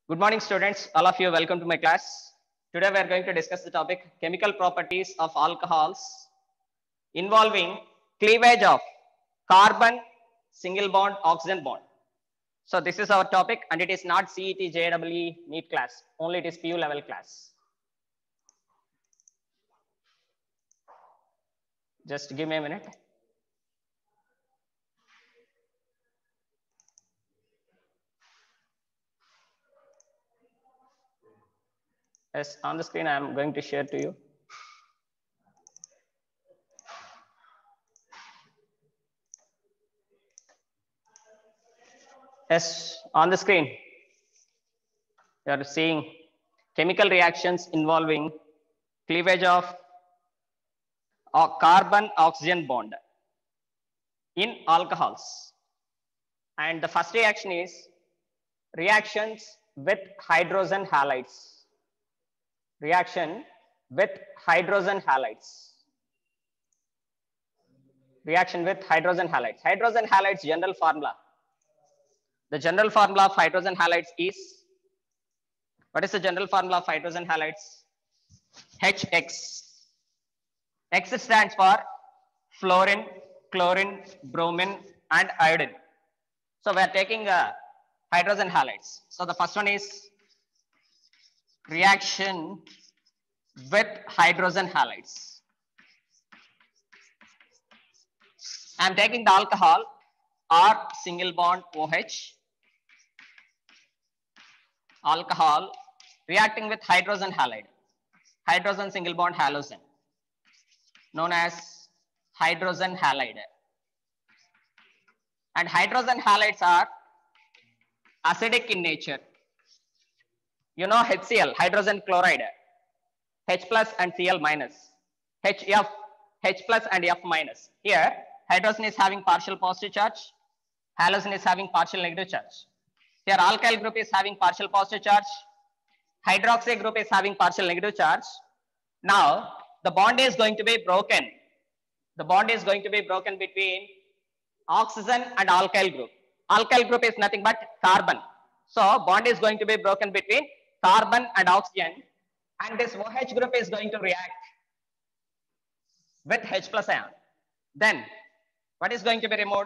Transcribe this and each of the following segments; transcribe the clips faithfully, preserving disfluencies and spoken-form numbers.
Good morning, students. All of you, welcome to my class. Today, we are going to discuss the topic chemical properties of alcohols involving cleavage of carbon single bond oxygen bond. So, this is our topic, and it is not C E T, J E E, NEET class. Only it is P U level class. Just give me a minute. Yes, on the screen, I am going to share to you. Yes, on the screen, you are seeing chemical reactions involving cleavage of carbon oxygen bond in alcohols. And the first reaction is reactions with hydrogen halides. Reaction with hydrogen halides. Reaction with hydrogen halides. Hydrogen halides general formula. The general formula of hydrogen halides is, what is the general formula of hydrogen halides? H X. X stands for fluorine, chlorine, bromine, and iodine. So we are taking uh, hydrogen halides. So the first one is reaction with hydrogen halides. I am taking the alcohol R single bond OH. Alcohol reacting with hydrogen halide. Hydrogen single bond halogen, known as hydrogen halide. And hydrogen halides are acidic in nature. You know H C l, hydrogen chloride, H plus and Cl minus, H F, H plus and F minus. Here, hydrogen is having partial positive charge, halogen is having partial negative charge. Here, alkyl group is having partial positive charge, hydroxy group is having partial negative charge. Now, the bond is going to be broken. The bond is going to be broken between oxygen and alkyl group. Alkyl group is nothing but carbon. So, bond is going to be broken between carbon and oxygen, and this OH group is going to react with H plus ion. Then, what is going to be removed?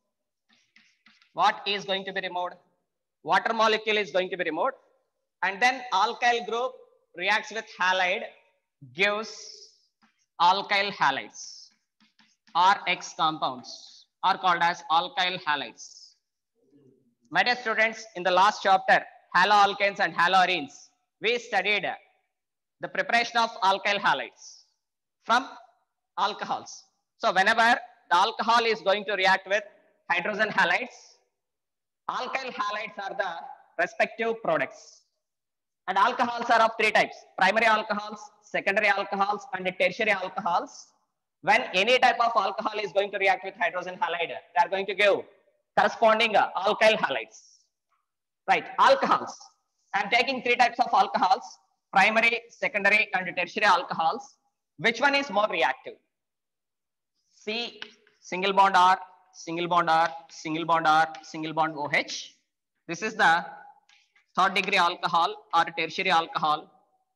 What is going to be removed? Water molecule is going to be removed, and then alkyl group reacts with halide, gives alkyl halides. R X compounds are called as alkyl halides. My dear students, in the last chapter, haloalkanes and haloarenes, we studied the preparation of alkyl halides from alcohols. So whenever the alcohol is going to react with hydrogen halides, alkyl halides are the respective products. And alcohols are of three types: primary alcohols, secondary alcohols, and tertiary alcohols. When any type of alcohol is going to react with hydrogen halide, they are going to give corresponding alkyl halides. Right, alcohols. I am taking three types of alcohols: primary, secondary, and tertiary alcohols. Which one is more reactive? C, single bond R, single bond R, single bond R, single bond OH. This is the third degree alcohol or tertiary alcohol.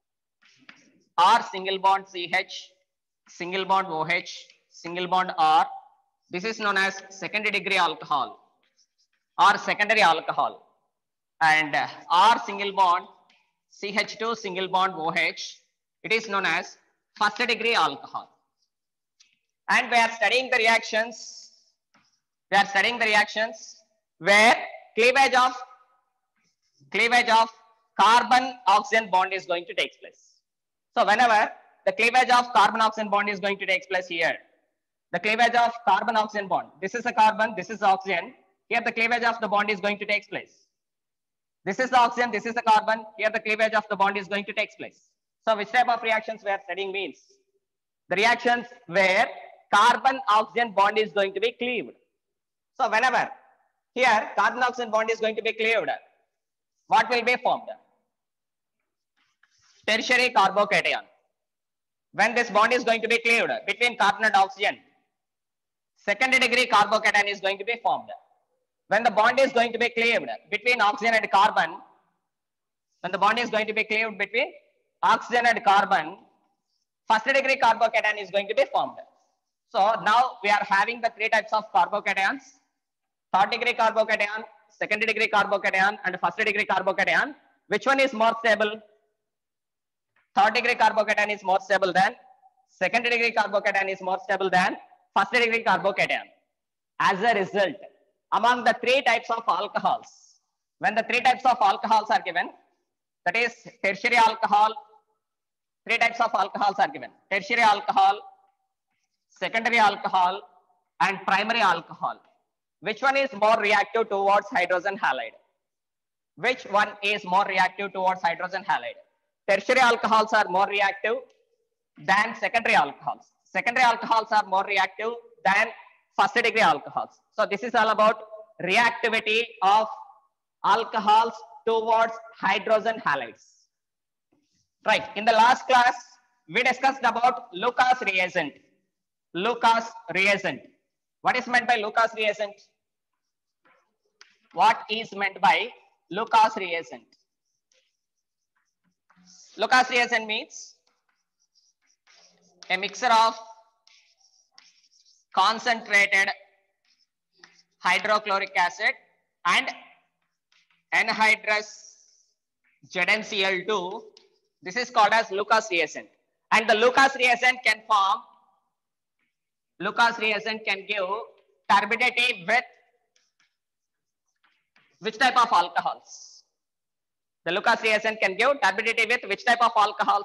R single bond C H, single bond OH, single bond R. This is known as second degree alcohol or secondary alcohol. And R single bond C H two single bond OH, it is known as first degree alcohol. And we are studying the reactions. We are studying the reactions where cleavage of cleavage of carbon oxygen bond is going to take place. So whenever the cleavage of carbon oxygen bond is going to take place here, the cleavage of carbon oxygen bond, this is a carbon, this is the oxygen, here the cleavage of the bond is going to take place. This is the oxygen, this is the carbon, here the cleavage of the bond is going to take place. So which type of reactions we are studying means the reactions where carbon oxygen bond is going to be cleaved. So whenever here carbon oxygen bond is going to be cleaved, what will be formed? Tertiary carbocation. When this bond is going to be cleaved between carbon and oxygen, second degree carbocation is going to be formed. When the bond is going to be cleaved between oxygen and carbon, When the bond is going to be cleaved between oxygen and carbon, first degree carbocation is going to be formed. So now we are having the three types of carbocations: third degree carbocation, second degree carbocation, and first degree carbocation. Which one is more stable? Third degree carbocation is more stable than second degree carbocation is more stable than first degree carbocation. As a result, among the three types of alcohols, when the three types of alcohols are given, that is tertiary alcohol, three types of alcohols are given: tertiary alcohol, secondary alcohol, and primary alcohol. Which one is more reactive towards hydrogen halide? Which one is more reactive towards hydrogen halide? Tertiary alcohols are more reactive than secondary alcohols. Secondary alcohols are more reactive than first degree alcohols. So this is all about reactivity of alcohols towards hydrogen halides. Right. In the last class, we discussed about Lucas reagent. Lucas reagent. What is meant by Lucas reagent? What is meant by Lucas reagent? Lucas reagent means a mixture of concentrated hydrochloric acid and anhydrous Z n C l two. This is called as Lucas reagent. And the Lucas reagent can form, Lucas reagent can give turbidity with which type of alcohols? The Lucas reagent can give turbidity with which type of alcohols?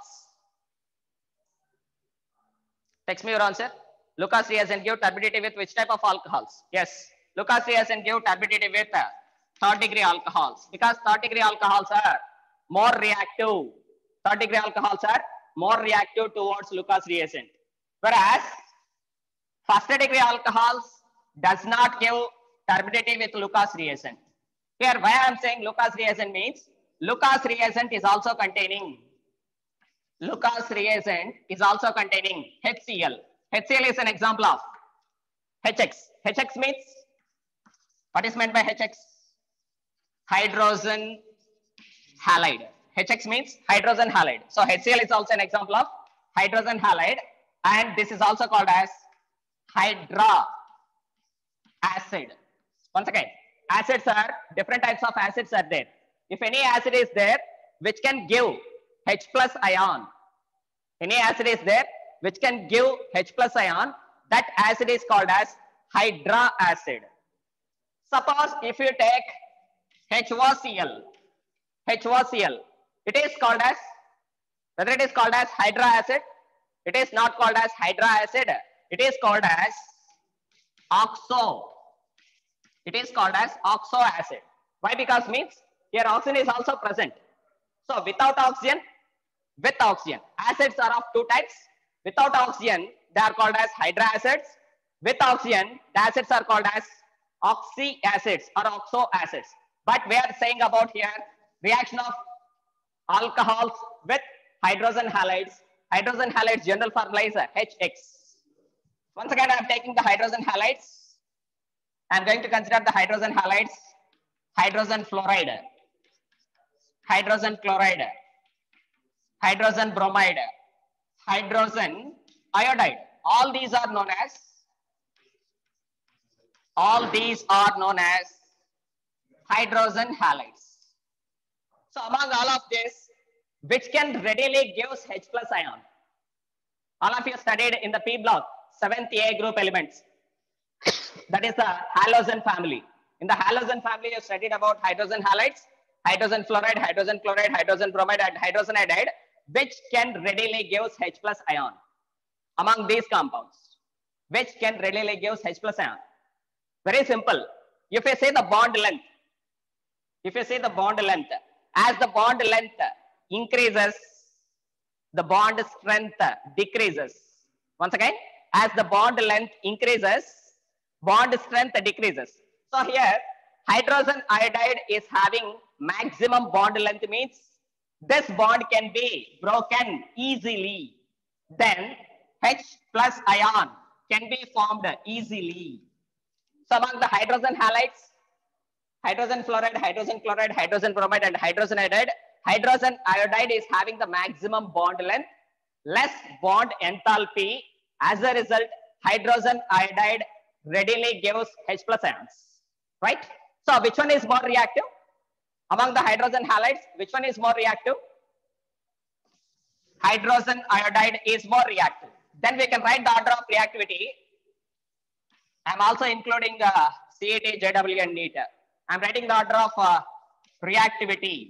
Text me your answer. Lucas reagent give turbidity with which type of alcohols? Yes, Lucas reagent give turbidity with uh, third degree alcohols, because third degree alcohols are more reactive. Third degree alcohols are more reactive towards Lucas reagent. Whereas first degree alcohols does not give turbidity with Lucas reagent. Here, why I am saying Lucas reagent means Lucas reagent is also containing Lucas reagent is also containing H C l. H C l is an example of H X. H X means, what is meant by H X? Hydrogen halide. H X means hydrogen halide. So H C l is also an example of hydrogen halide, and this is also called as hydra acid. Once again, acids are different types of acids are there. If any acid is there which can give H plus ion, any acid is there which can give H plus ion, that acid is called as hydra acid. Suppose if you take H O C l, H O C l, it is called as, whether it is called as hydra acid, it is not called as hydra acid, it is called as oxo. It is called as oxo acid. Why? Because means here oxygen is also present. So without oxygen, with oxygen, acids are of two types. Without oxygen, they are called as hydra acids. With oxygen, the acids are called as oxy acids or oxo acids. But we are saying about here reaction of alcohols with hydrogen halides. Hydrogen halides general formula is H X. Once again, I am taking the hydrogen halides. I am going to consider the hydrogen halides: hydrogen fluoride, hydrogen chloride, hydrogen bromide, hydrogen iodide. All these are known as, all these are known as hydrogen halides. So among all of this, which can readily give H plus ion? All of you studied in the P block, seventh A group elements. That is the halogen family. In the halogen family, you studied about hydrogen halides, hydrogen fluoride, hydrogen chloride, hydrogen bromide, and hydrogen iodide, which can readily give H plus ion. Among these compounds, which can readily give H plus ion? Very simple. If you say the bond length, if you say the bond length, as the bond length increases, the bond strength decreases. Once again, as the bond length increases, bond strength decreases. So here, hydrogen iodide is having maximum bond length, means this bond can be broken easily. Then H plus ion can be formed easily. So among the hydrogen halides, hydrogen fluoride, hydrogen chloride, hydrogen bromide, and hydrogen iodide, hydrogen iodide is having the maximum bond length, less bond enthalpy. As a result, hydrogen iodide readily gives H plus ions, right? So which one is more reactive? Among the hydrogen halides, which one is more reactive? Hydrogen iodide is more reactive. Then we can write the order of reactivity. I'm also including uh, C E T, J W and NEET. I'm writing the order of uh, reactivity.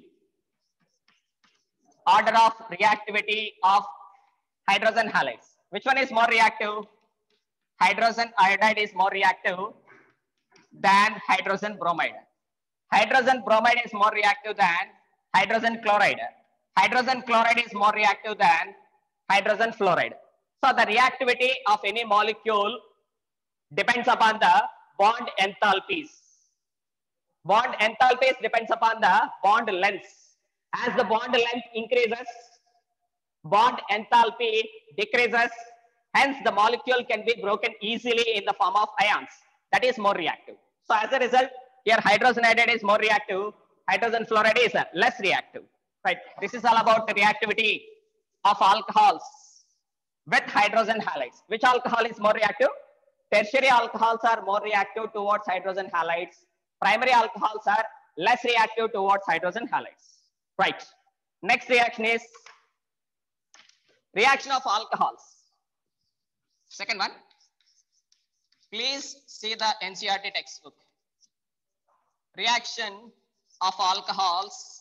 Order of reactivity of hydrogen halides. Which one is more reactive? Hydrogen iodide is more reactive than hydrogen bromide. Hydrogen bromide is more reactive than hydrogen chloride. Hydrogen chloride is more reactive than hydrogen fluoride. So the reactivity of any molecule depends upon the bond enthalpies. Bond enthalpies depends upon the bond lengths. As the bond length increases, bond enthalpy decreases. Hence, the molecule can be broken easily in the form of ions. That is more reactive. So as a result, here hydrogen iodide is more reactive. Hydrogen fluoride is less reactive. Right. This is all about the reactivity of alcohols with hydrogen halides. Which alcohol is more reactive? Tertiary alcohols are more reactive towards hydrogen halides. Primary alcohols are less reactive towards hydrogen halides. Right. Next reaction is reaction of alcohols. Second one. Please see the N C E R T textbook. Reaction of alcohols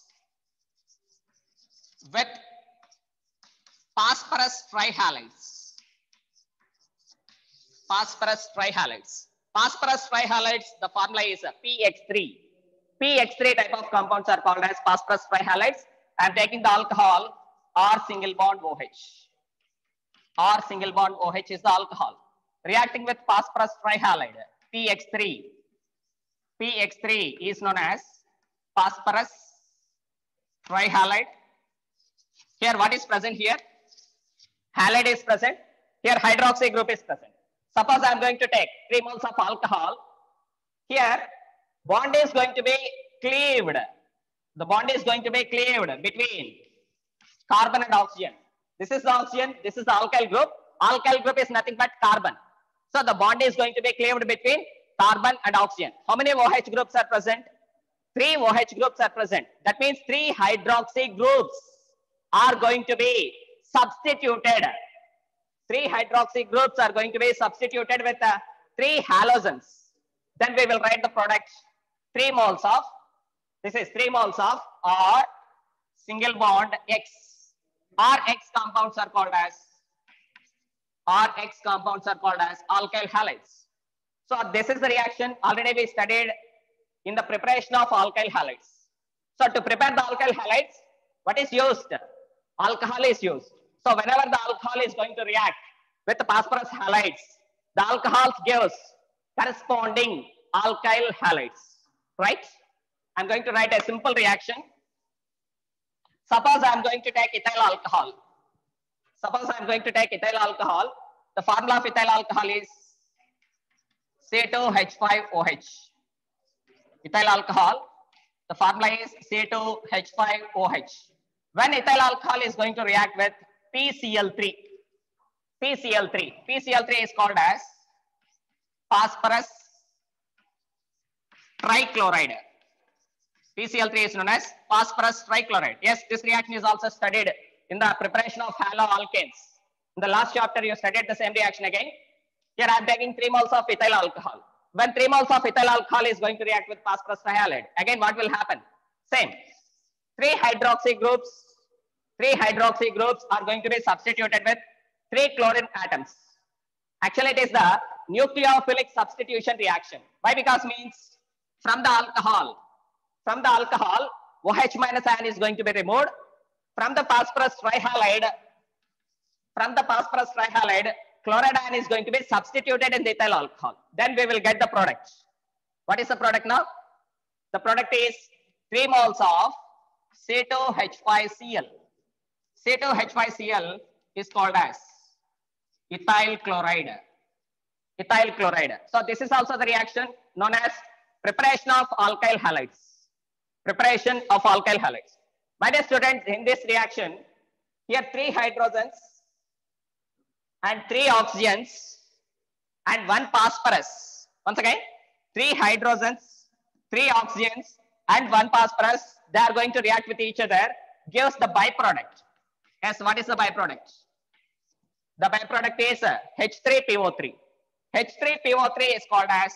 with phosphorus trihalides. Phosphorus trihalides. Phosphorus trihalides, the formula is P X three. P X three type of compounds are called as phosphorus trihalides. I am taking the alcohol R single bond OH. R single bond OH is the alcohol. Reacting with phosphorus trihalide, P X three. P X three is known as phosphorus trihalide. Here, what is present here? Halide is present. Here, hydroxy group is present. Suppose I am going to take three moles of alcohol. Here, bond is going to be cleaved. The bond is going to be cleaved between carbon and oxygen. This is the oxygen. This is the alkyl group. Alkyl group is nothing but carbon. So the bond is going to be cleaved between carbon and oxygen. How many OH groups are present? Three OH groups are present. That means three hydroxy groups are going to be substituted. Three hydroxy groups are going to be substituted with uh, three halogens. Then we will write the product. Three moles of, this is three moles of R single bond X. R X compounds are called as, R X compounds are called as alkyl halides. So this is the reaction already we studied in the preparation of alkyl halides. So to prepare the alkyl halides, what is used? Alcohol is used. So whenever the alcohol is going to react with the phosphorus halides, the alcohols gives corresponding alkyl halides, right? I'm going to write a simple reaction. Suppose I'm going to take ethyl alcohol. Suppose I'm going to take ethyl alcohol. The formula of ethyl alcohol is C two H five O H. Ethyl alcohol, the formula is C two H five O H. When ethyl alcohol is going to react with P C L three, P C L three, P C L three is called as phosphorus trichloride. P C L three is known as phosphorus trichloride. Yes, this reaction is also studied in the preparation of haloalkanes. In the last chapter, you studied the same reaction again. Here I am taking three moles of ethyl alcohol. When three moles of ethyl alcohol is going to react with phosphorus trihalide, again what will happen? Same. Three hydroxy groups, three hydroxy groups are going to be substituted with three chlorine atoms. Actually, it is the nucleophilic substitution reaction. Why? Because means from the alcohol, from the alcohol, OH minus ion is going to be removed. From the phosphorus trihalide, from the phosphorus trihalide, chloride ion is going to be substituted in the ethyl alcohol. Then we will get the product. What is the product now? The product is three moles of C two H five C L. C two H five C L is called as ethyl chloride. Ethyl chloride. So this is also the reaction known as preparation of alkyl halides. Preparation of alkyl halides. My dear students, in this reaction, here three hydrogens and three oxygens and one phosphorus. Once again, three hydrogens, three oxygens and one phosphorus. They are going to react with each other, gives the byproduct. Yes, what is the byproduct? The byproduct is uh, H three P O three. H three P O three is called as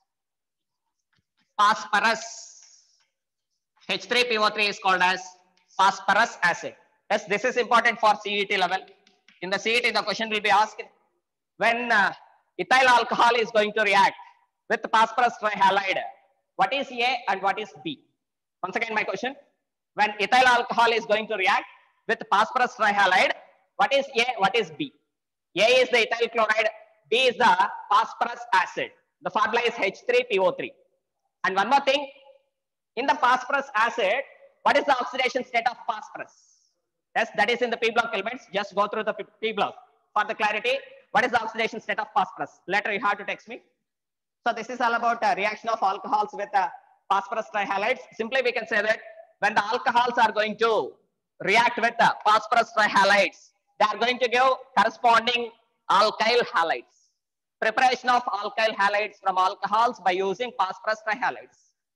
phosphorus. H three P O three is called as phosphorus acid. Yes, this is important for C E T level. In the C E T, the question will be asked when uh, ethyl alcohol is going to react with phosphorus trihalide. What is A and what is B? Once again, my question: when ethyl alcohol is going to react with phosphorus trihalide, what is A? What is B? A is the ethyl chloride. B is the phosphorus acid. The formula is H three P O three. And one more thing, in the phosphorus acid, what is the oxidation state of phosphorus? Yes, that is in the P block elements. Just go through the P block. For the clarity, what is the oxidation state of phosphorus? Later you have to text me. So this is all about uh, reaction of alcohols with uh, phosphorus trihalides. Simply we can say that when the alcohols are going to react with the uh, phosphorus trihalides, they are going to give corresponding alkyl halides. Preparation of alkyl halides from alcohols by using phosphorus trihalides.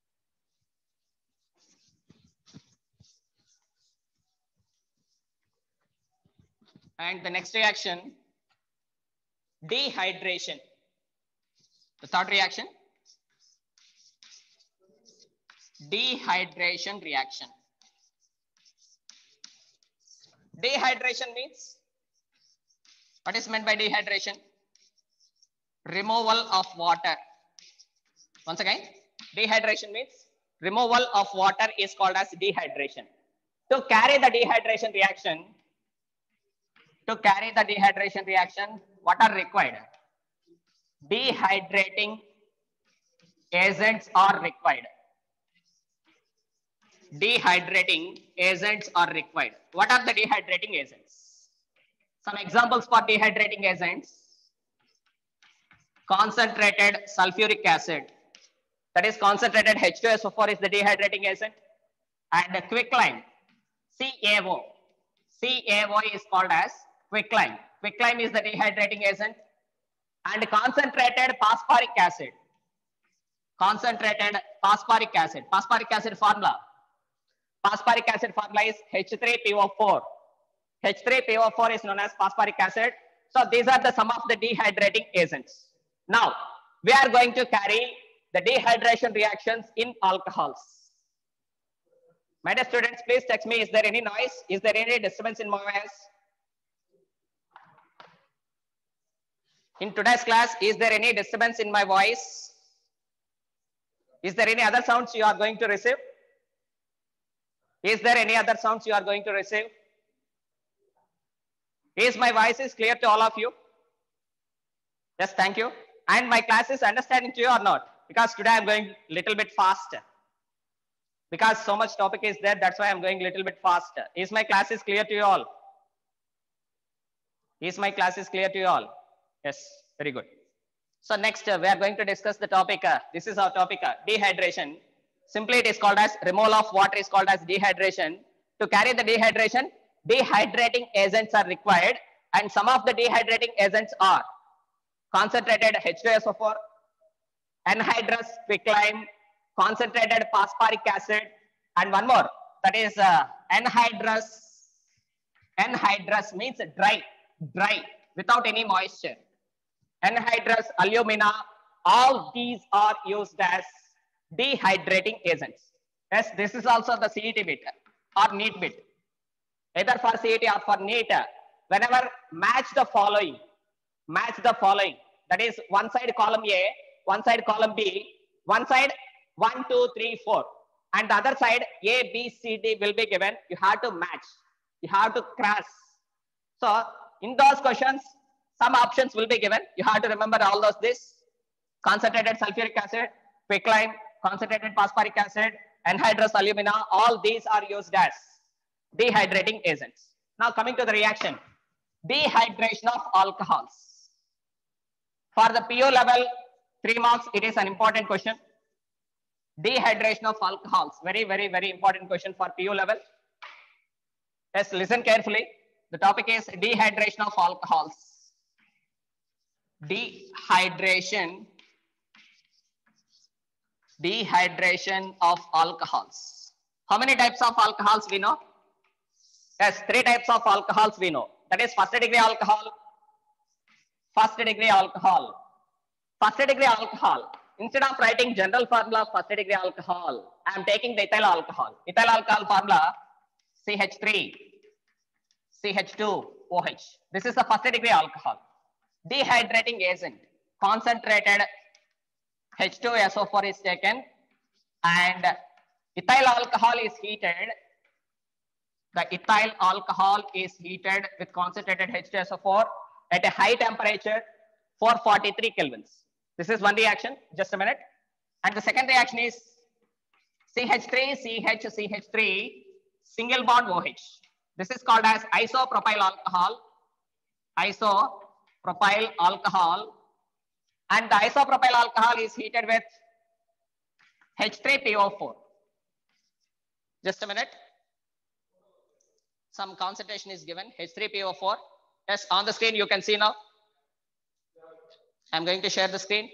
And the next reaction, dehydration. The third reaction, dehydration reaction. Dehydration means, what is meant by dehydration? Removal of water. Once again, dehydration means removal of water is called as dehydration. To carry the dehydration reaction, to carry the dehydration reaction, what are required? Dehydrating agents are required. Dehydrating agents are required. What are the dehydrating agents? Some examples for dehydrating agents: concentrated sulfuric acid, that is concentrated H two S O four is the dehydrating agent, and quicklime, C A O. C A O is called as quicklime. Quicklime is the dehydrating agent, and concentrated phosphoric acid. Concentrated phosphoric acid. Phosphoric acid formula. Phosphoric acid formula is H three P O four. H three P O four is known as phosphoric acid. So these are the some of the dehydrating agents. Now we are going to carry the dehydration reactions in alcohols. My dear students, please text me, is there any noise? Is there any disturbance in my voice? In today's class, is there any disturbance in my voice? Is there any other sounds you are going to receive? Is there any other sounds you are going to receive? Is my voice is clear to all of you? Yes, thank you. And my class is understanding to you or not? Because today I'm going little bit faster. Because so much topic is there, that's why I'm going little bit faster. Is my class is clear to you all? Is my class is clear to you all? Yes, very good. So next uh, we are going to discuss the topic. Uh, this is our topic, uh, dehydration. Simply it is called as removal of water is called as dehydration. To carry the dehydration, dehydrating agents are required, and some of the dehydrating agents are concentrated H two S O four, anhydrous quicklime, concentrated phosphoric acid, and one more, that is uh, anhydrous. Anhydrous means dry, dry without any moisture. Anhydrous alumina, all these are used as dehydrating agents. Yes, this is also the C E T bit or NEET bit. Either for C E T or for NEET, whenever match the following, match the following. That is one side column A, one side column B, one side one, two, three, four, and the other side A, B, C, D will be given. You have to match. You have to cross. So in those questions, some options will be given. You have to remember all those this. Concentrated sulfuric acid, quicklime, concentrated phosphoric acid, anhydrous alumina, all these are used as dehydrating agents. Now coming to the reaction, dehydration of alcohols. For the P O level, three marks, it is an important question. Dehydration of alcohols, very, very, very important question for P O level. Yes, listen carefully. The topic is dehydration of alcohols. Dehydration. Dehydration of alcohols. How many types of alcohols we know? Yes, three types of alcohols we know. That is first degree alcohol, first degree alcohol, first degree alcohol. Instead of writing general formula of first degree alcohol, I am taking the ethyl alcohol. Ethyl alcohol formula C H three, C H two O H. This is the first degree alcohol. Dehydrating agent, concentrated H two S O four is taken and ethyl alcohol is heated. The ethyl alcohol is heated with concentrated H two S O four at a high temperature, four forty-three kelvins. This is one reaction, just a minute. And the second reaction is C H three C H C H three single bond O H. This is called as isopropyl alcohol. Isopropyl alcohol. And the isopropyl alcohol is heated with H three P O four. Just a minute. Some concentration is given, H three P O four. Yes, on the screen you can see now. I'm going to share the screen.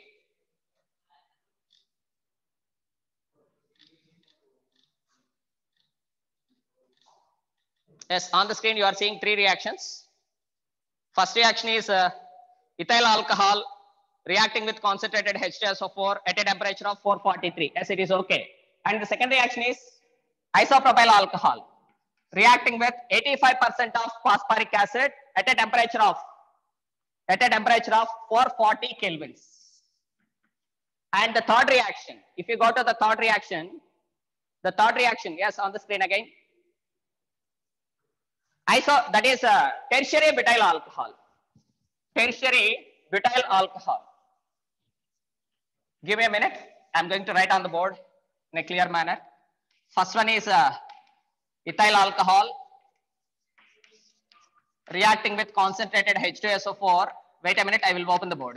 Yes, on the screen you are seeing three reactions. First reaction is uh, ethyl alcohol reacting with concentrated H two S O four at a temperature of four forty-three. Yes, it is okay. And the second reaction is isopropyl alcohol reacting with eighty-five percent of phosphoric acid at a temperature of at a temperature of four forty kelvins. And the third reaction, if you go to the third reaction, the third reaction, yes, on the screen again. Iso, that is a tertiary butyl alcohol. Tertiary butyl alcohol. Give me a minute. I'm going to write on the board in a clear manner. First one is uh, ethyl alcohol reacting with concentrated H two S O four. Wait a minute, I will open the board.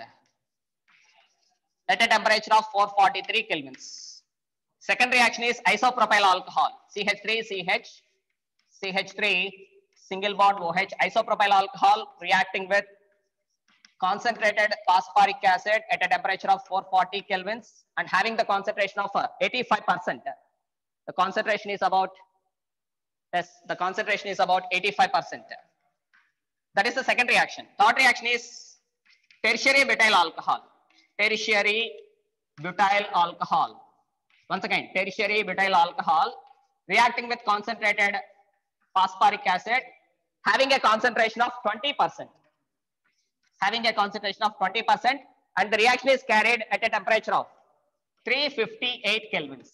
At a temperature of four forty-three kelvins. Second reaction is isopropyl alcohol. C H three C H, C H three single bond O H. Isopropyl alcohol reacting with concentrated phosphoric acid at a temperature of four forty kelvins and having the concentration of uh, eighty-five percent. The concentration is about, yes, the concentration is about eighty-five percent. That is the second reaction. Third reaction is tertiary butyl alcohol. Tertiary butyl alcohol. Once again, tertiary butyl alcohol reacting with concentrated phosphoric acid having a concentration of twenty percent. Having a concentration of twenty percent and the reaction is carried at a temperature of three fifty-eight kelvins.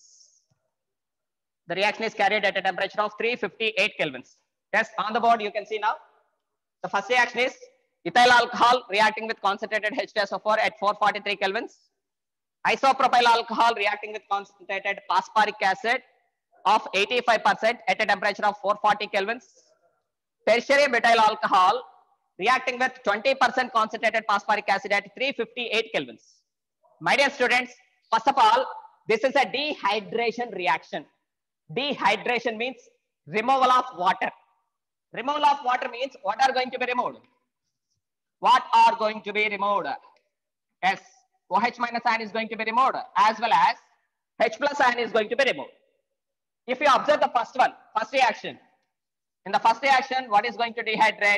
The reaction is carried at a temperature of three fifty-eight kelvins. Yes, on the board you can see now. The first reaction is ethyl alcohol reacting with concentrated H two S O four at four forty-three kelvins. Isopropyl alcohol reacting with concentrated phosphoric acid of eighty-five percent at a temperature of four forty kelvins. Tertiary butyl alcohol reacting with twenty percent concentrated phosphoric acid at three fifty-eight kelvins. My dear students, first of all, this is a dehydration reaction. Dehydration means removal of water. Removal of water means what are going to be removed? What are going to be removed? Yes, OH minus ion is going to be removed as well as H plus ion is going to be removed. If you observe the first one, first reaction. In the first reaction, what is going to dehydrate?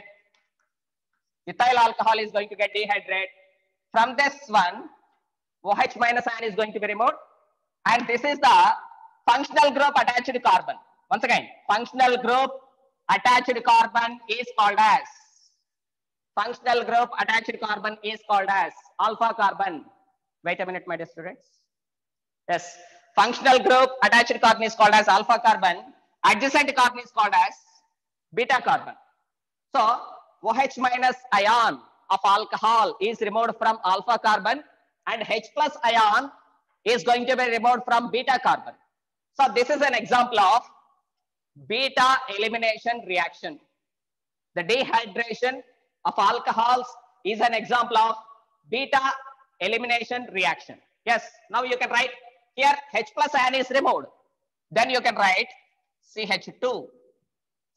Ethyl alcohol is going to get dehydrated. From this one, OH minus ion is going to be removed. And this is the functional group attached to carbon. Once again, functional group attached carbon is called as, functional group attached carbon is called as alpha carbon. Wait a minute, my dear students. Yes, functional group attached carbon is called as alpha carbon. Adjacent carbon is called as beta carbon. So, OH minus ion of alcohol is removed from alpha carbon and H plus ion is going to be removed from beta carbon. So, this is an example of beta elimination reaction. The dehydration of alcohols is an example of beta elimination reaction. Yes, now you can write here H plus ion is removed. Then you can write C H two.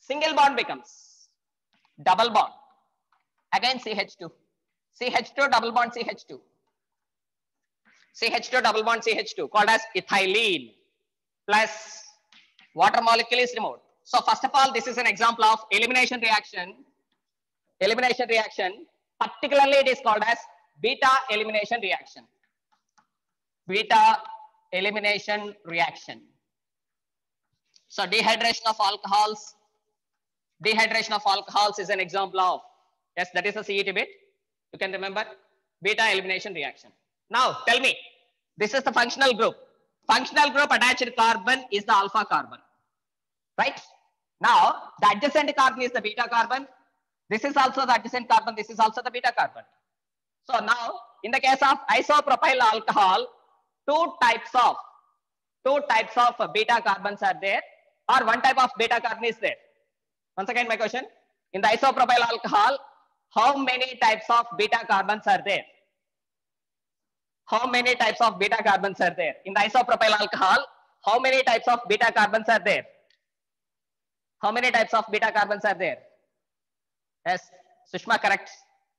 Single bond becomes double bond. Again C H two. C H two double bond C H two. C H two double bond C H two called as ethylene plus water molecule is removed. So first of all, this is an example of elimination reaction. Elimination reaction, particularly it is called as beta elimination reaction. Beta elimination reaction. So dehydration of alcohols. Dehydration of alcohols is an example of, yes, that is a C E T bit. You can remember beta elimination reaction. Now tell me, this is the functional group. Functional group attached carbon is the alpha carbon, right? Now the adjacent carbon is the beta carbon. This is also the adjacent carbon. This is also the beta carbon. So now in the case of isopropyl alcohol, two types of two types of beta carbons are there, or one type of beta carbon is there. Once again, my question: in the isopropyl alcohol, how many types of beta carbons are there? How many types of beta carbons are there? In the isopropyl alcohol, how many types of beta carbons are there? How many types of beta carbons are there? Yes, Sushma correct.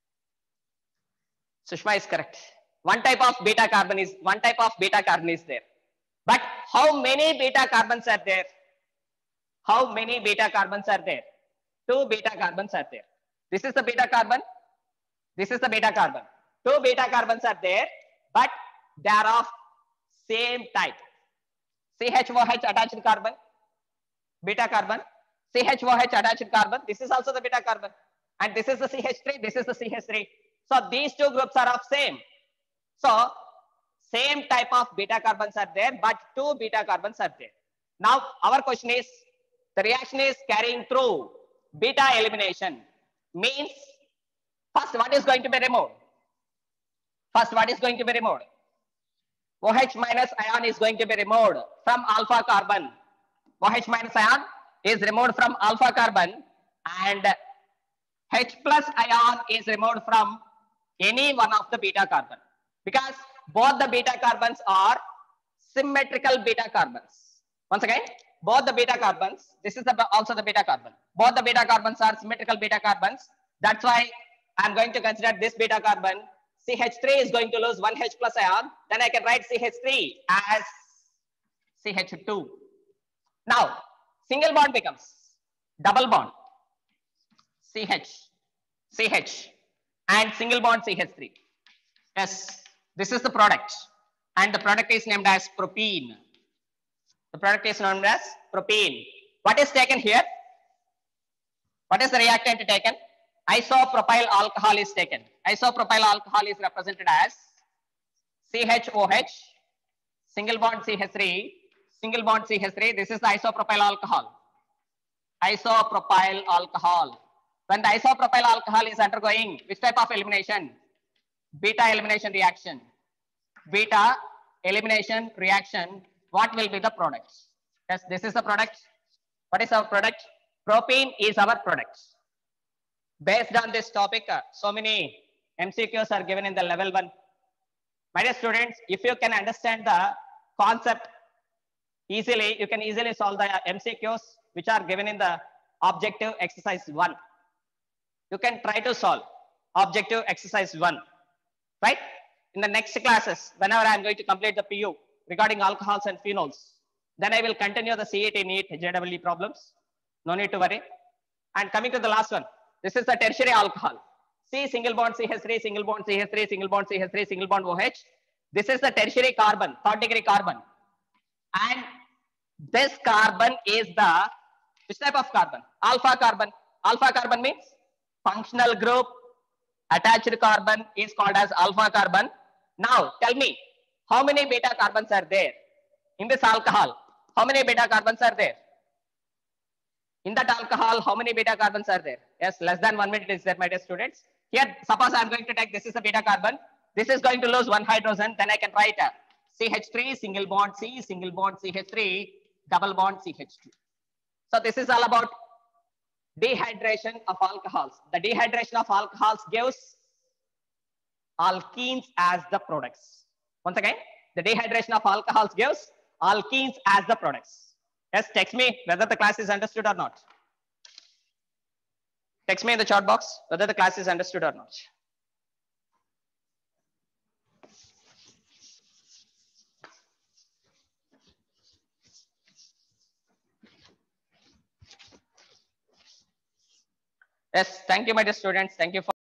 Sushma is correct. One type of beta carbon is one type of beta carbon is there. But how many beta carbons are there? How many beta carbons are there? Two beta carbons are there. This is the beta carbon. This is the beta carbon. Two beta carbons are there, but they are of same type. C H O H attached carbon, beta carbon. C H O H attached carbon. This is also the beta carbon. And this is the C H three. This is the C H three. So these two groups are of same. So same type of beta carbons are there, but two beta carbons are there. Now our question is, the reaction is carrying through beta elimination. Means first what is going to be removed? First what is going to be removed? OH minus ion is going to be removed from alpha carbon. OH minus ion is removed from alpha carbon, and H plus ion is removed from any one of the beta carbon, because both the beta carbons are symmetrical beta carbons. Once again, both the beta carbons, this is the, also the beta carbon. Both the beta carbons are symmetrical beta carbons. That's why I'm going to consider this beta carbon. C H three is going to lose one H plus ion. Then I can write C H three as C H two. Now, single bond becomes double bond. C H, C H, and single bond C H three. Yes, this is the product, and the product is named as propene. The product is known as propene. What is taken here? What is the reactant taken? Isopropyl alcohol is taken. Isopropyl alcohol is represented as C H O H, single bond C H three, single bond C H three. This is the isopropyl alcohol. Isopropyl alcohol. When the isopropyl alcohol is undergoing which type of elimination? Beta elimination reaction. Beta elimination reaction. What will be the product? Yes, this is the product. What is our product? Propene is our product. Based on this topic, uh, so many M C Qs are given in the level one. My dear students, if you can understand the concept easily, you can easily solve the M C Qs which are given in the objective exercise one. You can try to solve objective exercise one, right? In the next classes, whenever I am going to complete the P U regarding alcohols and phenols, then I will continue the C E T, NEET, J E E problems. No need to worry. And coming to the last one, this is the tertiary alcohol. C single bond C H three, single bond C H three, single bond C H three, single bond O H. This is the tertiary carbon, third degree carbon. And this carbon is the, which type of carbon? Alpha carbon. Alpha carbon means functional group attached carbon is called as alpha carbon. Now tell me, how many beta carbons are there in this alcohol? How many beta carbons are there? In that alcohol, how many beta carbons are there? Yes, less than one minute is there, my dear students. Here, suppose I am going to take, this is a beta carbon. This is going to lose one hydrogen. Then I can write a C H three, single bond C, single bond C H three, double bond C H two. So this is all about dehydration of alcohols. The dehydration of alcohols gives alkenes as the products. Once again, the dehydration of alcohols gives alkenes as the products. Yes, text me whether the class is understood or not. Text me in the chat box whether the class is understood or not. Yes, thank you, my dear students. Thank you for